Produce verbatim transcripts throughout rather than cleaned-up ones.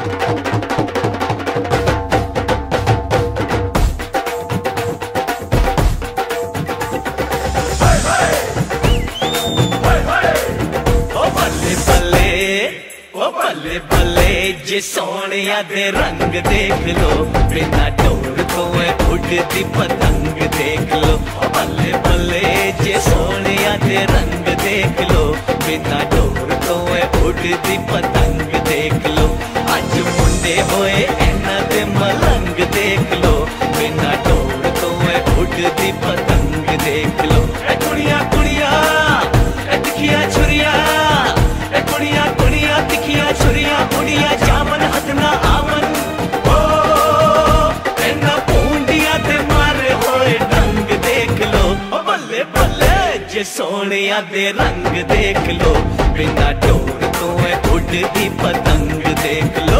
बल्ले बल्ले जे सोनिया दे रंग देख लो, बिना डोर तो उड़ती पतंग देख लो। बल्ले बल्ले जे सोनिया दे रंग देख लो, बिना डोर तो उड़ती पतंग देख लो। अज मुंडे होए इन्हां दे मलंग देख लो, बिना डोर तो उड़ती पतंग देख लो। ए कुड़िया कुड़िया ए तिखिया छुरिया, ए कुड़िया कुड़िया तिखिया छुरिया, कुड़िया जावन हथ ना आवन। ओ इन्हां पूंडिया ते मारे होए डंग देख लो। ओ बल्ले बल्ले जे सोनिया दे रंग देख लो, बिना डोर तो उड़ती पतंग देख लो।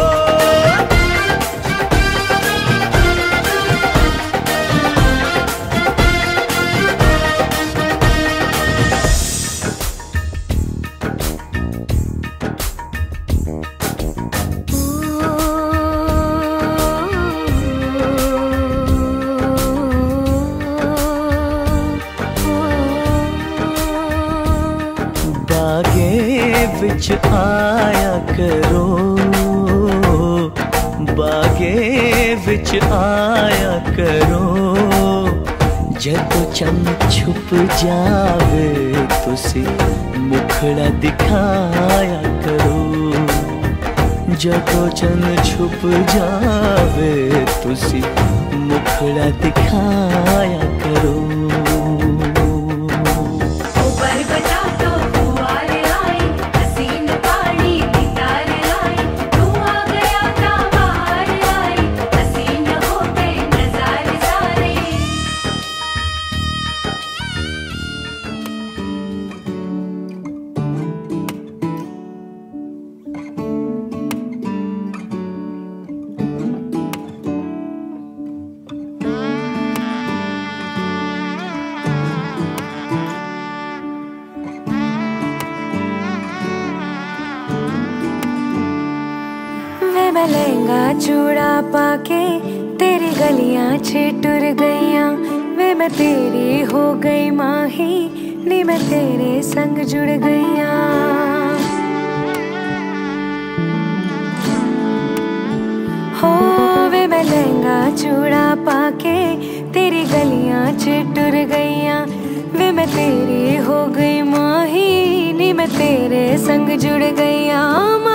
विच आया करो, बागे विच आया करो, जदों चंद छुप जावे तुसी मुखड़ा दिखाया करो। जदों चंद छुप जावे तुसी मुखड़ा दिखाया करो। मैं लहंगा चूड़ा पाके तेरी गलियां छिटुर गईयां, वे मैं तेरी हो गई माही, नी मैं तेरे संग जुड़ गईयां। हो वे मैं लहंगा चूड़ा पाके तेरी गलियां छिटुर गईयां, वे मैं तेरी हो गई माही, नी मैं तेरे संग जुड़ गईयां।